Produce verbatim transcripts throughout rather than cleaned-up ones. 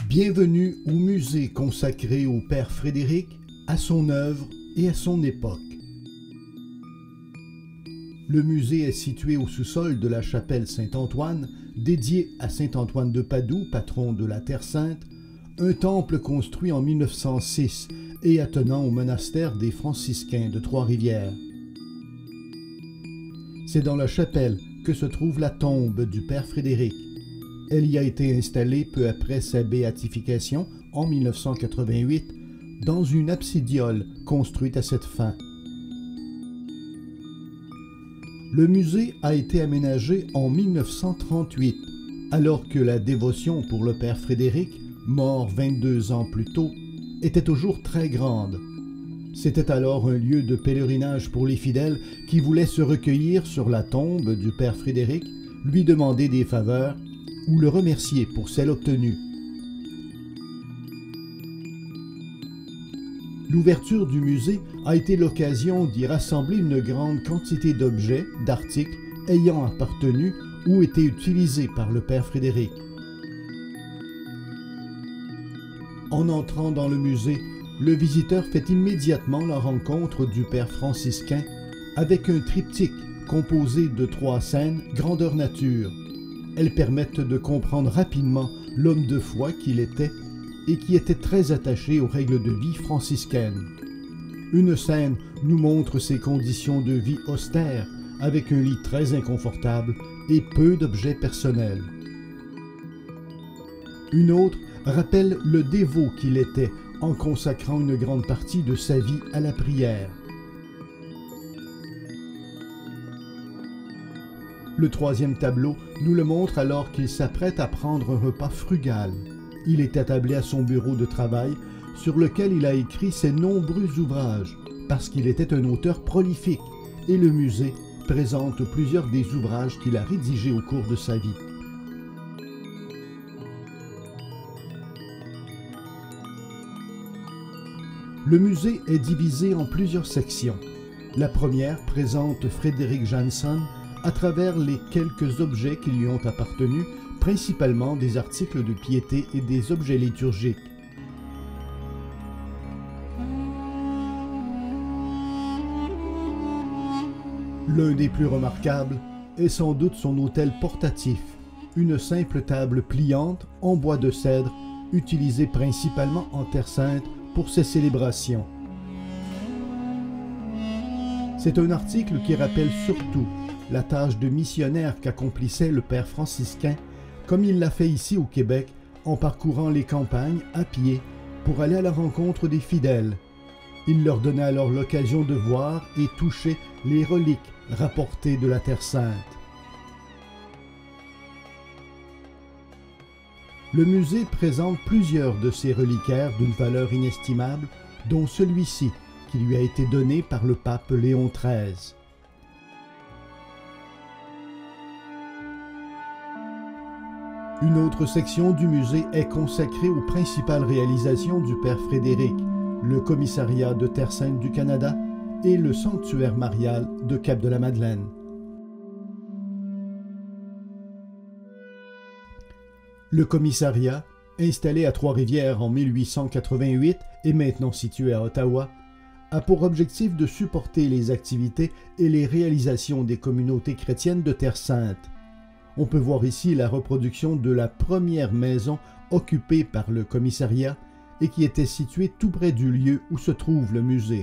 Bienvenue au musée consacré au Père Frédéric, à son œuvre et à son époque. Le musée est situé au sous-sol de la chapelle Saint-Antoine, dédiée à saint Antoine de Padoue, patron de la Terre Sainte, un temple construit en mille neuf cent six et attenant au monastère des franciscains de Trois-Rivières. C'est dans la chapelle que se trouve la tombe du Père Frédéric. Elle y a été installée peu après sa béatification en mille neuf cent quatre-vingt-huit dans une absidiole construite à cette fin. Le musée a été aménagé en mille neuf cent trente-huit, alors que la dévotion pour le Père Frédéric, mort vingt-deux ans plus tôt, était toujours très grande. C'était alors un lieu de pèlerinage pour les fidèles qui voulaient se recueillir sur la tombe du Père Frédéric, lui demander des faveurs ou le remercier pour celles obtenues. L'ouverture du musée a été l'occasion d'y rassembler une grande quantité d'objets, d'articles ayant appartenu ou été utilisés par le Père Frédéric. En entrant dans le musée, le visiteur fait immédiatement la rencontre du Père franciscain avec un triptyque composé de trois scènes grandeur nature. Elles permettent de comprendre rapidement l'homme de foi qu'il était et qui était très attaché aux règles de vie franciscaines. Une scène nous montre ses conditions de vie austères, avec un lit très inconfortable et peu d'objets personnels. Une autre rappelle le dévot qu'il était en consacrant une grande partie de sa vie à la prière. Le troisième tableau nous le montre alors qu'il s'apprête à prendre un repas frugal. Il est attablé à son bureau de travail sur lequel il a écrit ses nombreux ouvrages parce qu'il était un auteur prolifique et le musée présente plusieurs des ouvrages qu'il a rédigés au cours de sa vie. Le musée est divisé en plusieurs sections. La première présente Frédéric Janson à travers les quelques objets qui lui ont appartenu, principalement des articles de piété et des objets liturgiques. L'un des plus remarquables est sans doute son autel portatif, une simple table pliante en bois de cèdre, utilisée principalement en Terre Sainte pour ses célébrations. C'est un article qui rappelle surtout la tâche de missionnaire qu'accomplissait le Père franciscain, comme il l'a fait ici au Québec, en parcourant les campagnes à pied pour aller à la rencontre des fidèles. Il leur donna alors l'occasion de voir et toucher les reliques rapportées de la Terre Sainte. Le musée présente plusieurs de ces reliquaires d'une valeur inestimable, dont celui-ci, qui lui a été donné par le pape Léon treize. Une autre section du musée est consacrée aux principales réalisations du Père Frédéric, le commissariat de Terre Sainte du Canada et le sanctuaire marial de Cap-de-la-Madeleine. Le commissariat, installé à Trois-Rivières en mille huit cent quatre-vingt-huit et maintenant situé à Ottawa, a pour objectif de supporter les activités et les réalisations des communautés chrétiennes de Terre Sainte. On peut voir ici la reproduction de la première maison occupée par le commissariat et qui était située tout près du lieu où se trouve le musée.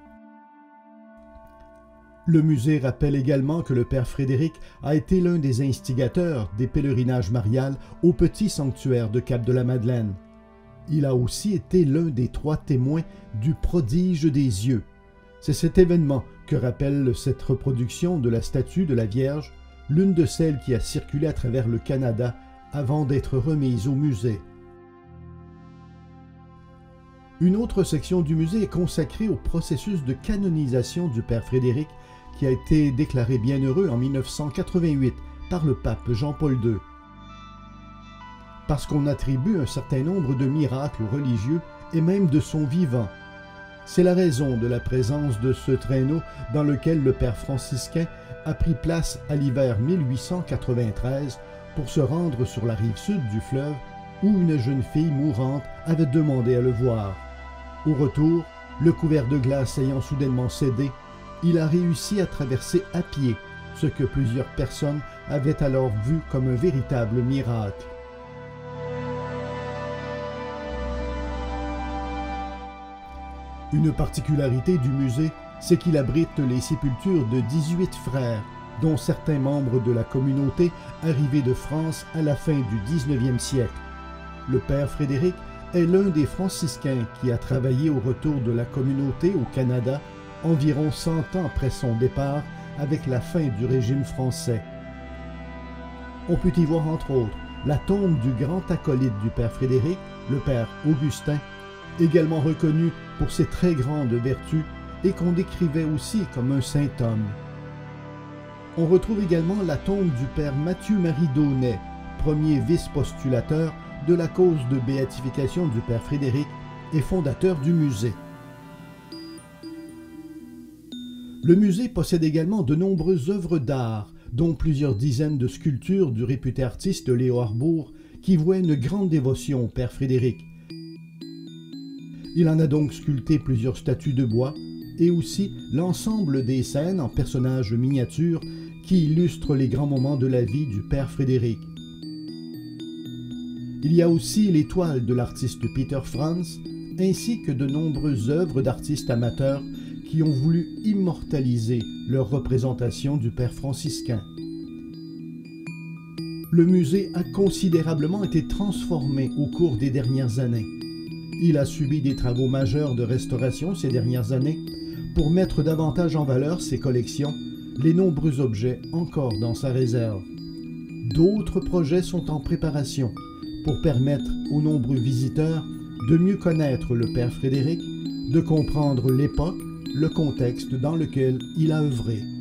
Le musée rappelle également que le Père Frédéric a été l'un des instigateurs des pèlerinages mariales au petit sanctuaire de Cap-de-la-Madeleine. Il a aussi été l'un des trois témoins du prodige des yeux. C'est cet événement que rappelle cette reproduction de la statue de la Vierge, l'une de celles qui a circulé à travers le Canada avant d'être remise au musée. Une autre section du musée est consacrée au processus de canonisation du Père Frédéric qui a été déclaré bienheureux en mille neuf cent quatre-vingt-huit par le pape Jean-Paul deux. Parce qu'on attribue un certain nombre de miracles religieux et même de son vivant. C'est la raison de la présence de ce traîneau dans lequel le Père franciscain a pris place à l'hiver mille huit cent quatre-vingt-treize pour se rendre sur la rive sud du fleuve où une jeune fille mourante avait demandé à le voir. Au retour, le couvert de glace ayant soudainement cédé, il a réussi à traverser à pied, ce que plusieurs personnes avaient alors vu comme un véritable miracle. Une particularité du musée, c'est qu'il abrite les sépultures de dix-huit frères, dont certains membres de la communauté arrivés de France à la fin du dix-neuvième siècle. Le père Frédéric est l'un des franciscains qui a travaillé au retour de la communauté au Canada environ cent ans après son départ avec la fin du régime français. On peut y voir entre autres la tombe du grand acolyte du père Frédéric, le père Augustin, également reconnu pour ses très grandes vertus et qu'on décrivait aussi comme un saint homme. On retrouve également la tombe du père Mathieu-Marie Daunet, premier vice-postulateur de la cause de béatification du père Frédéric et fondateur du musée. Le musée possède également de nombreuses œuvres d'art, dont plusieurs dizaines de sculptures du réputé artiste Léo Harbour, qui vouait une grande dévotion au père Frédéric. Il en a donc sculpté plusieurs statues de bois, et aussi l'ensemble des scènes en personnages miniatures qui illustrent les grands moments de la vie du père Frédéric. Il y a aussi les toiles de l'artiste Peter Franz, ainsi que de nombreuses œuvres d'artistes amateurs qui ont voulu immortaliser leur représentation du père franciscain. Le musée a considérablement été transformé au cours des dernières années. Il a subi des travaux majeurs de restauration ces dernières années pour mettre davantage en valeur ses collections, les nombreux objets encore dans sa réserve. D'autres projets sont en préparation pour permettre aux nombreux visiteurs de mieux connaître le père Frédéric, de comprendre l'époque, le contexte dans lequel il a œuvré.